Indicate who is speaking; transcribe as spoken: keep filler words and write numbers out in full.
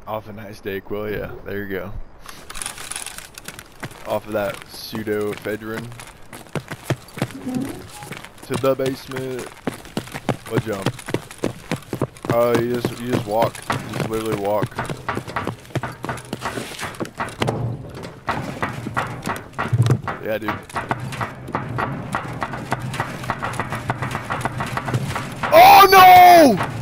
Speaker 1: Off a nice day, Quill, yeah. There you go. Off of that pseudoephedrine. To the basement. What jump? Oh, you just you just walk. You just literally walk. Yeah, dude. Oh no!